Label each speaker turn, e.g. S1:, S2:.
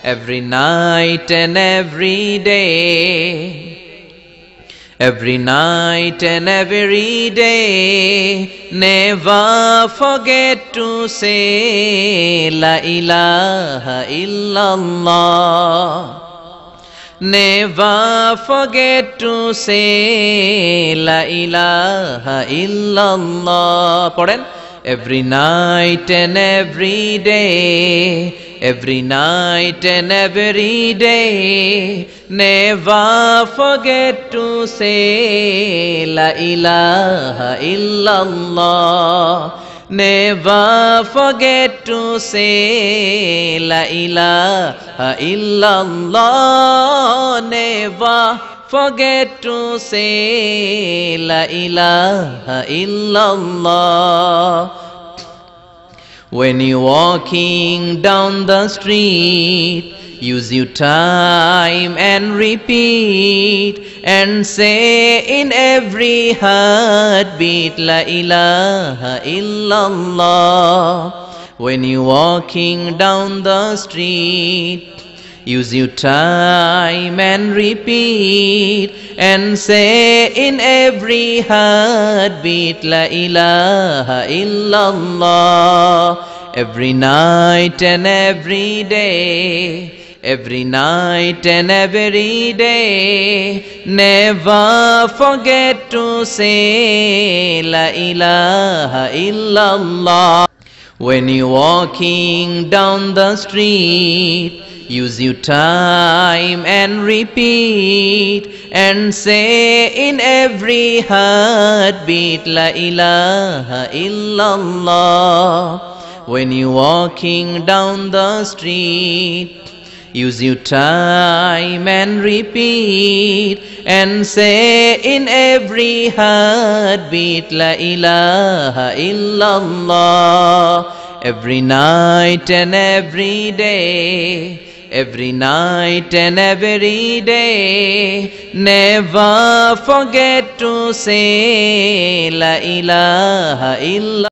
S1: every night and every day. Every night and every day, never forget to say La ilaha illallah. Never forget to say La ilaha illallah. Pardon? Every night and every day, every night and every day, never forget to say La ilaha illallah. Never forget to say La ilaha illallah. Never forget to say La ilaha illallah. When you're walking down the street, use your time and repeat and say in every heartbeat La ilaha illallah. When you're walking down the street, use your time and repeat and say in every heartbeat La ilaha illallah. Every night and every day, every night and every day, never forget to say La ilaha illallah. When you're walking down the street, use your time and repeat and say in every heartbeat La ilaha illallah. When you're walking down the street, use your time and repeat and say in every heartbeat La ilaha illallah. Every night and every day, every night and every day, never forget to say La ilaha illallah.